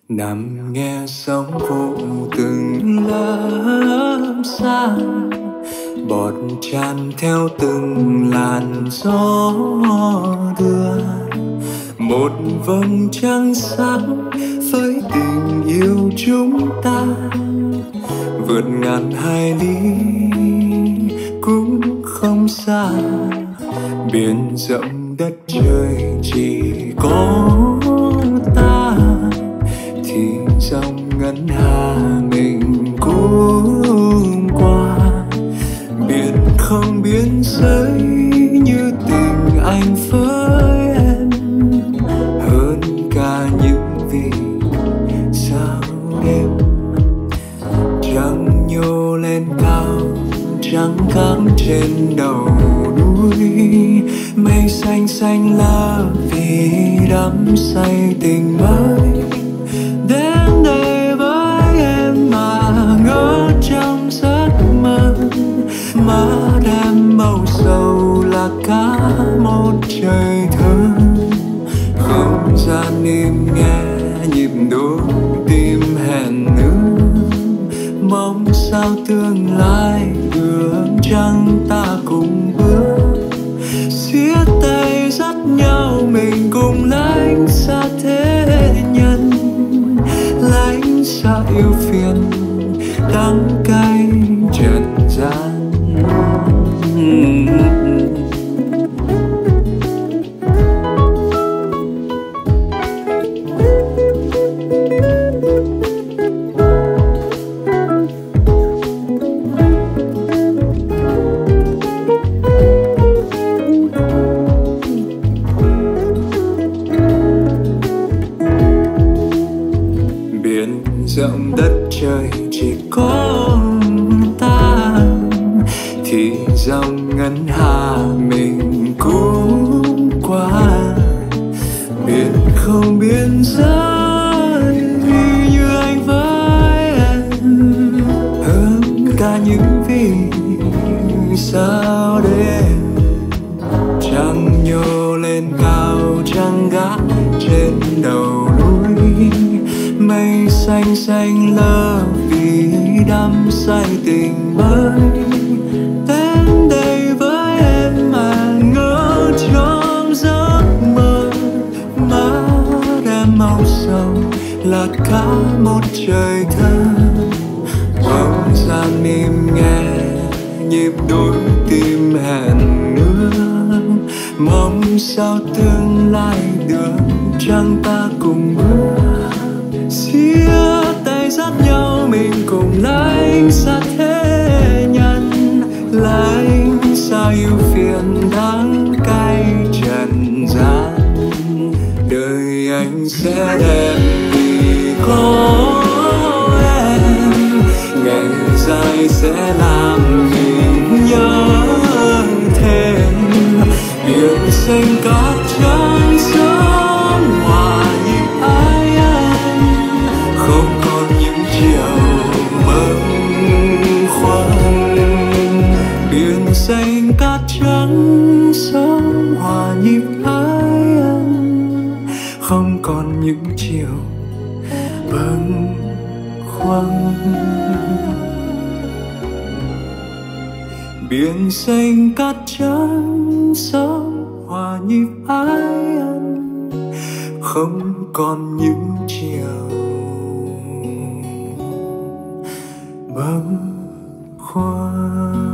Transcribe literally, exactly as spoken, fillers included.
Nằm nghe sóng vỗ từng lớp xa, bọt tràn theo từng làn gió đưa. Một vầng trăng sáng với tình yêu chúng ta, vượt ngàn hải lý cũng không xa. Biển rộng đất trời chỉ có ta, thì dòng ngân hà mình cũng qua. Biển không biên giới như tình anh với em, hơn cả những vì sao đêm. Trăng nhô lên cao, trắng cắm trên đầu núi. Mây xanh xanh lá vì đắm say tình mới. Đến đây với em mà ngỡ trong giấc mơ, má đem màu sầu là cả một trời thơ. Không gian im nghe nhịp đôi tim hẹn ước, mong sao tương lai đường trăng ta cùng bước. Siết tay dắt nhau mình cùng lánh xa thế nhân, lánh xa yêu phiền đắng cay trần gian. Rộng đất trời chỉ có ta, thì dòng ngân hà mình cũng qua. Biển không biên giới như anh với em, hơn cả những vì sao đêm. Trăng nhô lên cao, trăng gác trên đầu núi. Mây xanh xanh lơ vì đắm say tình mới. Đến đây với em mà ngỡ trong giấc mơ, má đem màu sầu là cả một trời thơ. Không gian im nghe nhịp đôi tim hẹn ước, mong sao tương lai đường trăng ta cùng bước. Siết tay dắt nhau mình cùng lánh xa thế nhân, lánh xa yêu phiền đắng cay trần gian. Đời anh sẽ đẹp vì có em, ngày dài sẽ làm mình nhớ thêm. Biển xanh cát trắng sớm hòa nhịp ai anh, không còn những chiều bâng khuâng. Biển xanh cát trắng sớm hòa nhịp ai anh, không còn những chiều bâng khuâng. Biển xanh cát trắng sớm hòa nhịp ai anh, không còn những chiều bâng khuâng.